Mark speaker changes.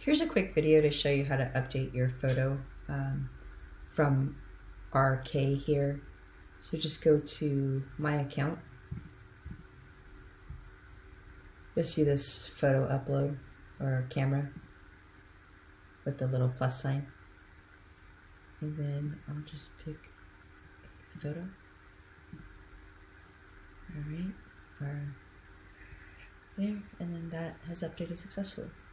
Speaker 1: Here's a quick video to show you how to update your photo from RK here. So just go to my account. You'll see this photo upload or camera with the little plus sign. And then I'll just pick a photo. Alright, or there, and then that has updated successfully.